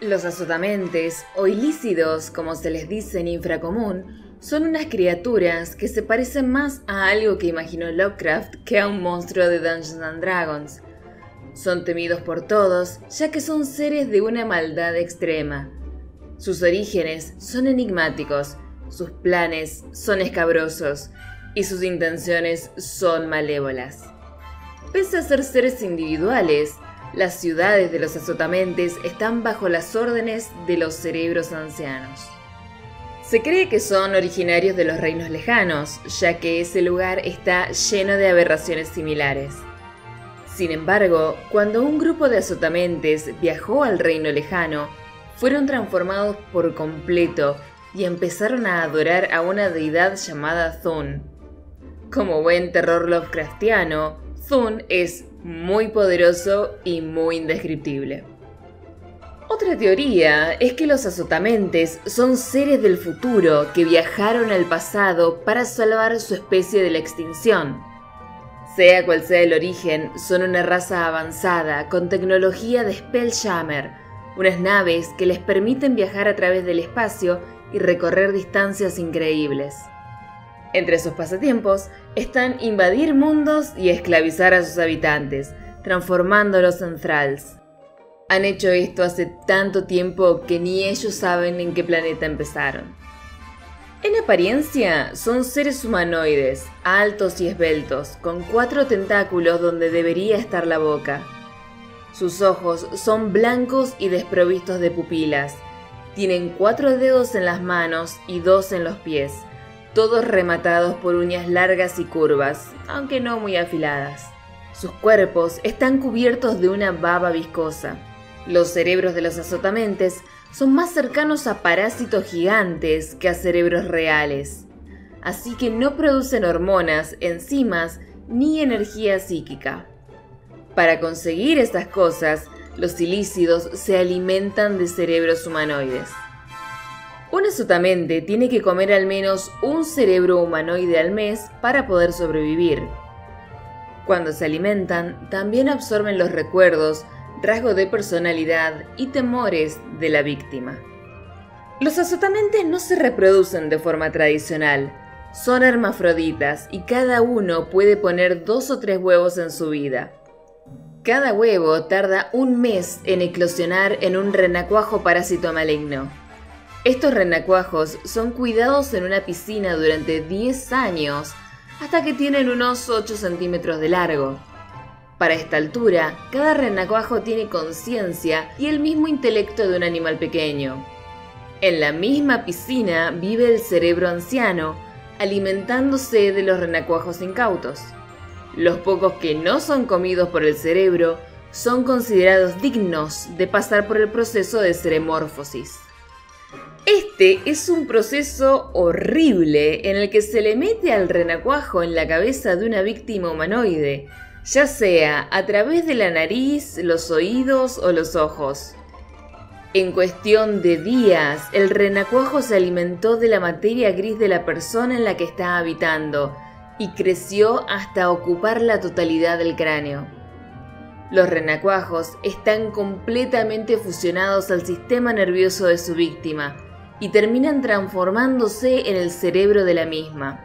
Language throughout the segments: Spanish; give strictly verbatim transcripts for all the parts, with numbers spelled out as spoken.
Los azotamentes, o ilícidos como se les dice en infracomún, son unas criaturas que se parecen más a algo que imaginó Lovecraft que a un monstruo de Dungeons and Dragons. Son temidos por todos, ya que son seres de una maldad extrema. Sus orígenes son enigmáticos, sus planes son escabrosos y sus intenciones son malévolas. Pese a ser seres individuales, las ciudades de los azotamentes están bajo las órdenes de los cerebros ancianos. Se cree que son originarios de los reinos lejanos, ya que ese lugar está lleno de aberraciones similares. Sin embargo, cuando un grupo de azotamentes viajó al reino lejano, fueron transformados por completo y empezaron a adorar a una deidad llamada Thun. Como buen terror Lovecraftiano, Thun es muy poderoso y muy indescriptible. Otra teoría es que los azotamentes son seres del futuro que viajaron al pasado para salvar su especie de la extinción. Sea cual sea el origen, son una raza avanzada con tecnología de Spelljammer, unas naves que les permiten viajar a través del espacio y recorrer distancias increíbles. Entre sus pasatiempos están invadir mundos y esclavizar a sus habitantes, transformándolos en thralls. Han hecho esto hace tanto tiempo que ni ellos saben en qué planeta empezaron. En apariencia, son seres humanoides, altos y esbeltos, con cuatro tentáculos donde debería estar la boca. Sus ojos son blancos y desprovistos de pupilas. Tienen cuatro dedos en las manos y dos en los pies, todos rematados por uñas largas y curvas, aunque no muy afiladas. Sus cuerpos están cubiertos de una baba viscosa. Los cerebros de los azotamentes son más cercanos a parásitos gigantes que a cerebros reales, así que no producen hormonas, enzimas ni energía psíquica. Para conseguir estas cosas, los ilícidos se alimentan de cerebros humanoides. Un azotamente tiene que comer al menos un cerebro humanoide al mes para poder sobrevivir. Cuando se alimentan, también absorben los recuerdos, rasgos de personalidad y temores de la víctima. Los azotamentes no se reproducen de forma tradicional, son hermafroditas y cada uno puede poner dos o tres huevos en su vida. Cada huevo tarda un mes en eclosionar en un renacuajo parásito maligno. Estos renacuajos son cuidados en una piscina durante diez años hasta que tienen unos ocho centímetros de largo. Para esta altura, cada renacuajo tiene conciencia y el mismo intelecto de un animal pequeño. En la misma piscina vive el cerebro anciano, alimentándose de los renacuajos incautos. Los pocos que no son comidos por el cerebro son considerados dignos de pasar por el proceso de ceremorfosis. Este es un proceso horrible en el que se le mete al renacuajo en la cabeza de una víctima humanoide, ya sea a través de la nariz, los oídos o los ojos. En cuestión de días, el renacuajo se alimentó de la materia gris de la persona en la que está habitando y creció hasta ocupar la totalidad del cráneo. Los renacuajos están completamente fusionados al sistema nervioso de su víctima y terminan transformándose en el cerebro de la misma.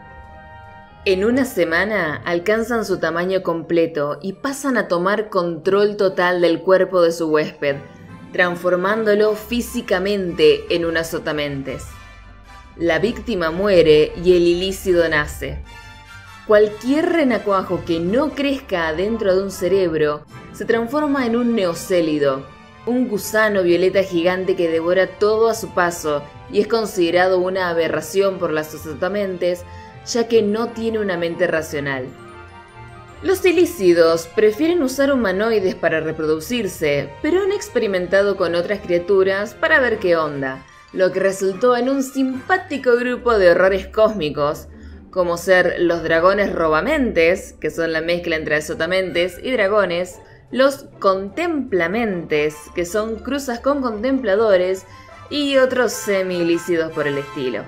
En una semana alcanzan su tamaño completo y pasan a tomar control total del cuerpo de su huésped, transformándolo físicamente en un azotamentes. La víctima muere y el ilícido nace. Cualquier renacuajo que no crezca dentro de un cerebro se transforma en un neocélido, un gusano violeta gigante que devora todo a su paso y es considerado una aberración por las azotamentes, ya que no tiene una mente racional. Los ilícidos prefieren usar humanoides para reproducirse, pero han experimentado con otras criaturas para ver qué onda, lo que resultó en un simpático grupo de horrores cósmicos, como ser los dragones robamentes, que son la mezcla entre azotamentes y dragones, los contemplamentes, que son cruzas con contempladores, y otros semi-ilícidos por el estilo.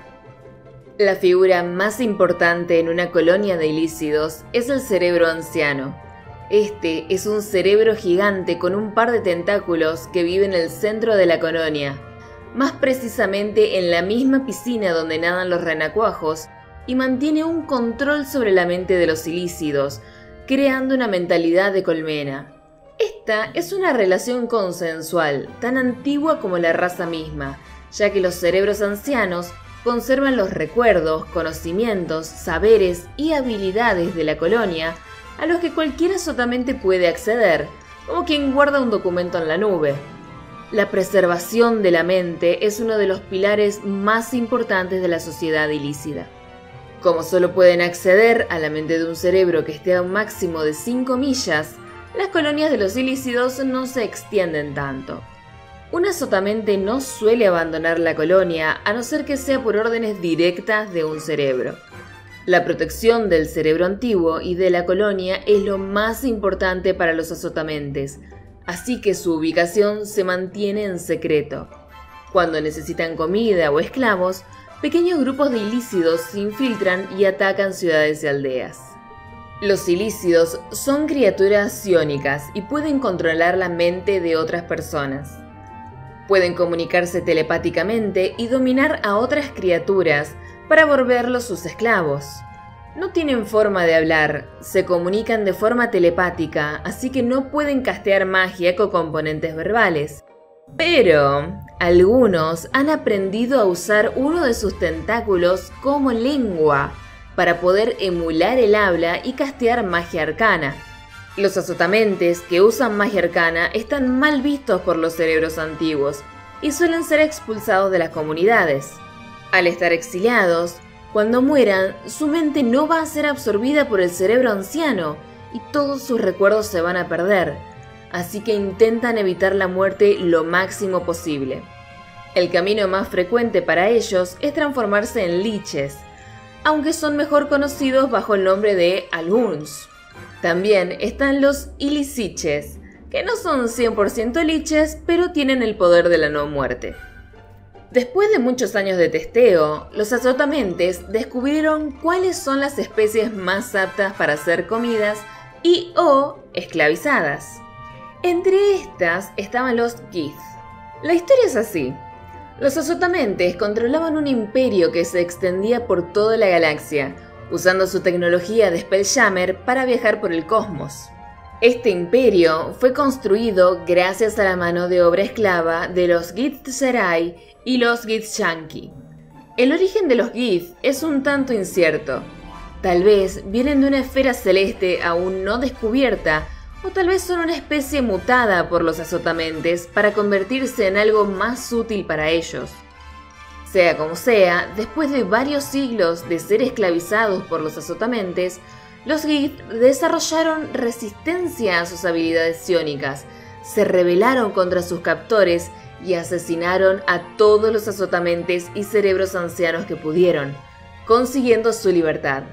La figura más importante en una colonia de ilícidos es el cerebro anciano. Este es un cerebro gigante con un par de tentáculos que vive en el centro de la colonia, más precisamente en la misma piscina donde nadan los renacuajos, y mantiene un control sobre la mente de los ilícidos, creando una mentalidad de colmena. Esta es una relación consensual, tan antigua como la raza misma, ya que los cerebros ancianos conservan los recuerdos, conocimientos, saberes y habilidades de la colonia a los que cualquier azotamente puede acceder, como quien guarda un documento en la nube. La preservación de la mente es uno de los pilares más importantes de la sociedad ilícida. Como solo pueden acceder a la mente de un cerebro que esté a un máximo de cinco millas, las colonias de los ilícidos no se extienden tanto. Un azotamente no suele abandonar la colonia a no ser que sea por órdenes directas de un cerebro. La protección del cerebro antiguo y de la colonia es lo más importante para los azotamentes, así que su ubicación se mantiene en secreto. Cuando necesitan comida o esclavos, pequeños grupos de ilícidos se infiltran y atacan ciudades y aldeas. Los ilícidos son criaturas psiónicas y pueden controlar la mente de otras personas. Pueden comunicarse telepáticamente y dominar a otras criaturas para volverlos sus esclavos. No tienen forma de hablar, se comunican de forma telepática, así que no pueden castear magia con componentes verbales. Pero algunos han aprendido a usar uno de sus tentáculos como lengua para poder emular el habla y castear magia arcana. Los azotamentes que usan magia arcana están mal vistos por los cerebros antiguos y suelen ser expulsados de las comunidades. Al estar exiliados, cuando mueran, su mente no va a ser absorbida por el cerebro anciano y todos sus recuerdos se van a perder, así que intentan evitar la muerte lo máximo posible. El camino más frecuente para ellos es transformarse en liches, aunque son mejor conocidos bajo el nombre de Alguns. También están los ilisiches, que no son cien por ciento liches, pero tienen el poder de la no muerte. Después de muchos años de testeo, los azotamentes descubrieron cuáles son las especies más aptas para ser comidas y o esclavizadas. Entre estas estaban los Gith. La historia es así. Los azotamentes controlaban un imperio que se extendía por toda la galaxia, usando su tecnología de Spelljammer para viajar por el cosmos. Este imperio fue construido gracias a la mano de obra esclava de los Githzerai y los Githyanki. El origen de los Gith es un tanto incierto. Tal vez vienen de una esfera celeste aún no descubierta, o tal vez son una especie mutada por los azotamentes para convertirse en algo más útil para ellos. Sea como sea, después de varios siglos de ser esclavizados por los azotamentes, los Gith desarrollaron resistencia a sus habilidades psiónicas, se rebelaron contra sus captores y asesinaron a todos los azotamentes y cerebros ancianos que pudieron, consiguiendo su libertad.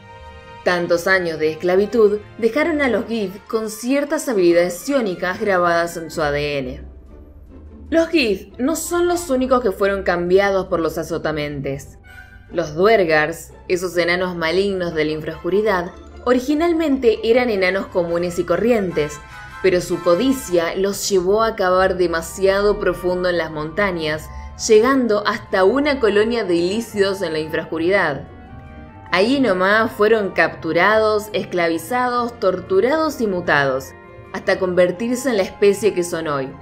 Tantos años de esclavitud dejaron a los Gith con ciertas habilidades psiónicas grabadas en su A D N. Los Gith no son los únicos que fueron cambiados por los azotamentes. Los Duergars, esos enanos malignos de la infraoscuridad, originalmente eran enanos comunes y corrientes, pero su codicia los llevó a cavar demasiado profundo en las montañas, llegando hasta una colonia de ilícidos en la infraoscuridad. Allí nomás fueron capturados, esclavizados, torturados y mutados, hasta convertirse en la especie que son hoy.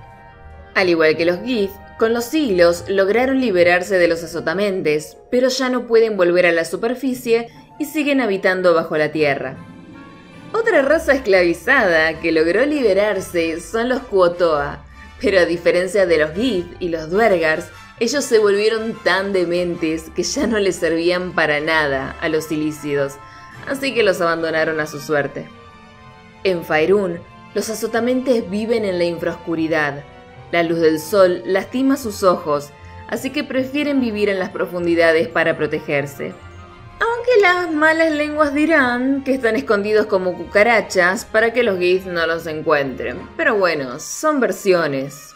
Al igual que los Gith, con los siglos lograron liberarse de los azotamentes, pero ya no pueden volver a la superficie y siguen habitando bajo la tierra. Otra raza esclavizada que logró liberarse son los Kuo-toa, pero a diferencia de los Gith y los Duergars, ellos se volvieron tan dementes que ya no les servían para nada a los ilícidos, así que los abandonaron a su suerte. En Faerun, los azotamentes viven en la infraoscuridad. La luz del sol lastima sus ojos, así que prefieren vivir en las profundidades para protegerse. Aunque las malas lenguas dirán que están escondidos como cucarachas para que los Gith no los encuentren, pero bueno, son versiones.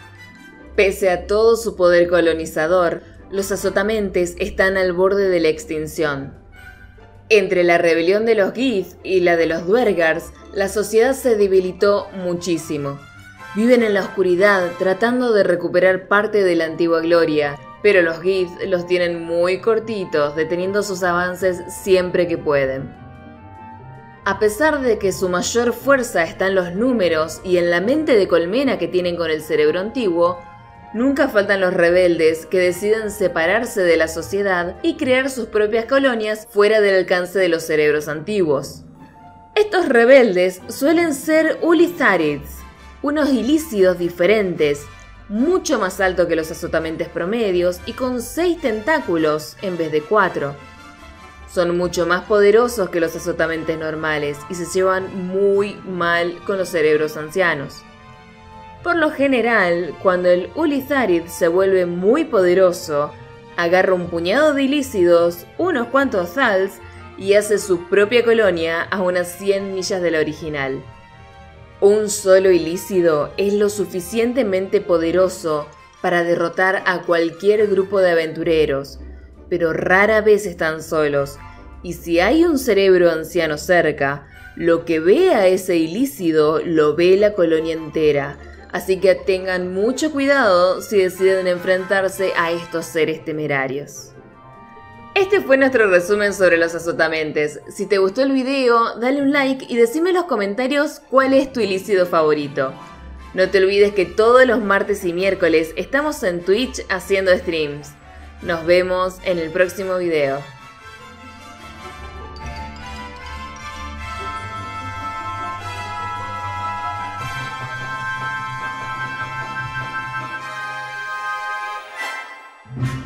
Pese a todo su poder colonizador, los azotamentes están al borde de la extinción. Entre la rebelión de los Gith y la de los Duergars, la sociedad se debilitó muchísimo. Viven en la oscuridad tratando de recuperar parte de la antigua gloria, pero los Gith los tienen muy cortitos, deteniendo sus avances siempre que pueden. A pesar de que su mayor fuerza está en los números y en la mente de colmena que tienen con el cerebro antiguo, nunca faltan los rebeldes que deciden separarse de la sociedad y crear sus propias colonias fuera del alcance de los cerebros antiguos. Estos rebeldes suelen ser Ulitharids, unos ilícidos diferentes, mucho más altos que los azotamentes promedios y con seis tentáculos en vez de cuatro. Son mucho más poderosos que los azotamentes normales y se llevan muy mal con los cerebros ancianos. Por lo general, cuando el Ulitharid se vuelve muy poderoso, agarra un puñado de ilícidos, unos cuantos Thals y hace su propia colonia a unas cien millas de la original. Un solo ilícido es lo suficientemente poderoso para derrotar a cualquier grupo de aventureros, pero rara vez están solos, y si hay un cerebro anciano cerca, lo que ve a ese ilícido lo ve la colonia entera, así que tengan mucho cuidado si deciden enfrentarse a estos seres temerarios. Este fue nuestro resumen sobre los azotamentes. Si te gustó el video, dale un like y decime en los comentarios cuál es tu ilícido favorito. No te olvides que todos los martes y miércoles estamos en Twitch haciendo streams. Nos vemos en el próximo video. You